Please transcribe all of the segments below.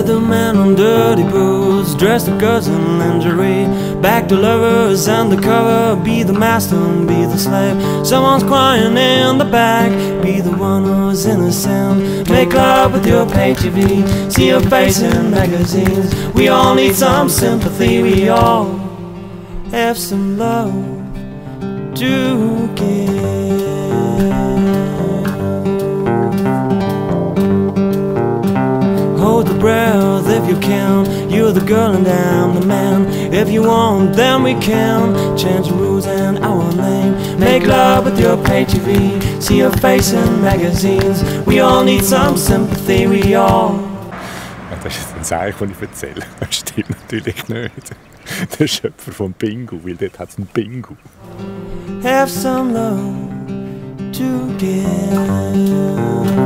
the man on dirty boots, dress the girls in lingerie, back to lovers undercover, be the master and be the slave. Someone's crying in the back, be the one who's innocent. Make love with your pay TV, see your face in magazines. We all need some sympathy, we all have some love to give. Hold the breath if you can. You're the girl and I'm the man. If you want, then we can change the rules and our name. Make love with your pay TV, see your face in magazines. We all need some sympathy, we all. Das ist ein Zeichen, das ich erzähle. Das stimmt natürlich nicht. Der Schöpfer vom Pingu, weil dort hat es einen Pingu. Have some love to give.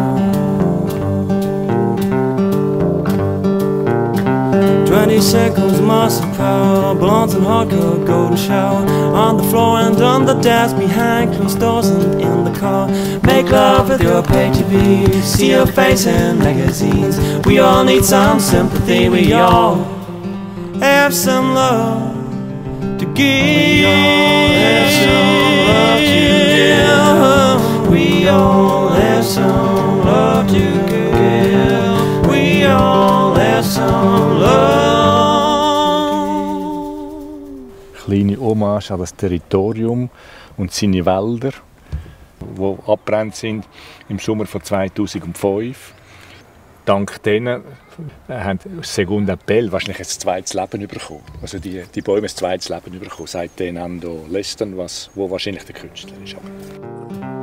20 seconds, muscle power, blondes and hardcore, golden shower. On the floor and on the desk, behind closed doors and in the car. Make love with your pay TV, see your face in magazines. We all need some sympathy, we all have some love to give. We all have some love to give. We all have some love. Kleine Hommage an das Territorium und seine Wälder, die abgebrannt sind im Sommer von 2005. Dank denen haben Segunda Pell wahrscheinlich ein zweites Leben bekommen. Also die Bäume ein zweites Leben bekommen, seit Nando Leston, wo wahrscheinlich der Künstler ist.